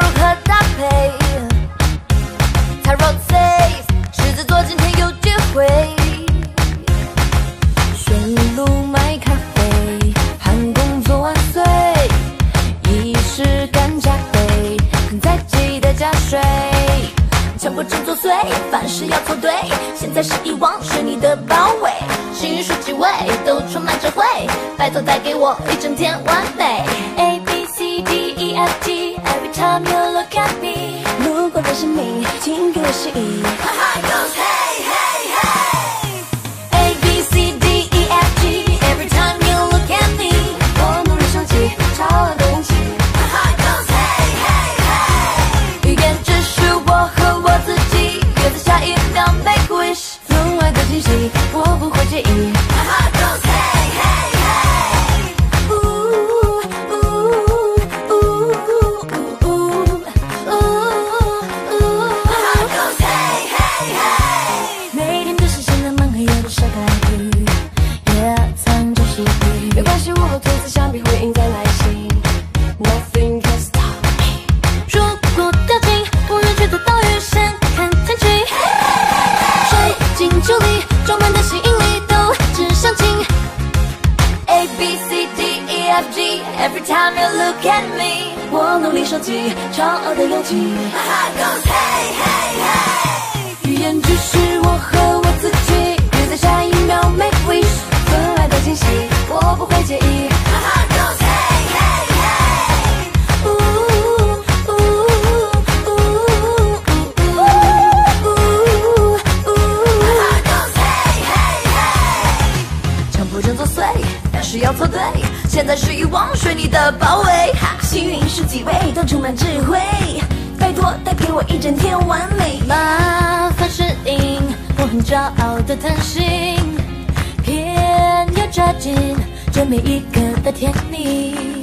如何搭配？他 rotate， 狮子座今天有机会。顺路买咖啡，喊工作万岁，仪式感加倍，再记得加水。强迫症作祟，凡事要凑对，现在是遗忘，是你的包围。幸运数几位都充满智慧，拜托带给我一整天完美。A B C D E F G Every time you look at me， 如果认识你，请给我示意。My heart goes hey hey hey。A B C D E F G Every time you look at me， 我努力收集超额的运气。My heart goes hey hey hey。语言只是我和我自己，约在下一秒 make wish， 分外的惊喜，我不会介意。My heart goes hey hey hey。My heart goes hey hey hey。每天都是新的盲盒，有的烧开语，也藏着喜语。没关系，我和兔子相比，会赢在耐心。Nothing can stop me。如果掉进无人区的岛屿，先看天气。水晶球里装满的吸引力都指向晴。A B C D E F G Every time you look at me， 我努力收集超额的勇气。My heart goes hey hey hey。语言只是我和我自己，约在下一秒 make wish， 分外的惊喜，我不会介意。My heart goes hey hey hey。My heart goes hey hey hey。强迫症作祟，凡事要凑对，现在是遗忘，是你的包围。幸运是几位都充满智慧，拜托带给我一整天完美。麻烦适应，我很骄傲的弹性，偏要抓紧这每一个的甜蜜。